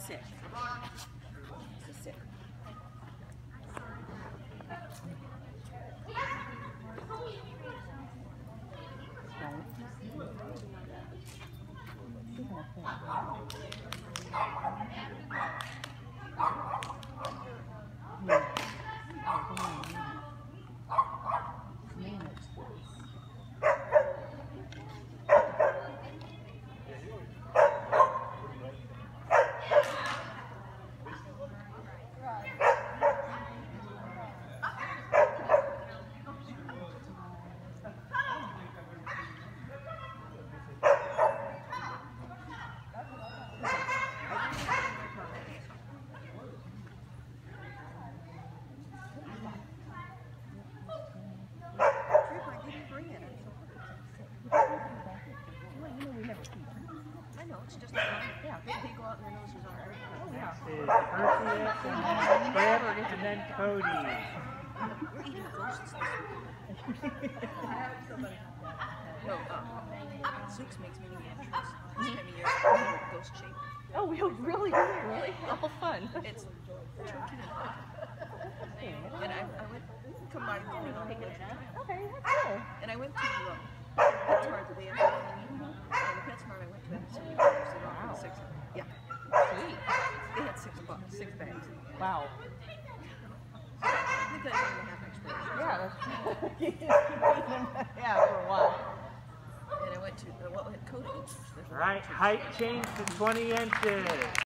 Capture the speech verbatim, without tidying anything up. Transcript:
sick. This is sick. It's just like, yeah, they, they go out and their noses are already. Oh, yeah. This is Perseus, and then Fred, and then Cody. We're eating ghosts this week. No, um, Zooks makes many entries this time of year in ghost shape. Oh, we really? Really? Oh, fun. It's turkey and pumpkin. And I, I went, come by and go and pick it up. Okay, that's cool. And I went to um, PetSmart the day after. And the PetSmart I went to, so we wow. six. Yeah. Sweet. They had six bucks, six bags. Wow. So I think that's one and a half expiration. Yeah, that's yeah, for a while. And I went to, uh, what, Cody. Right, height change to twenty inches.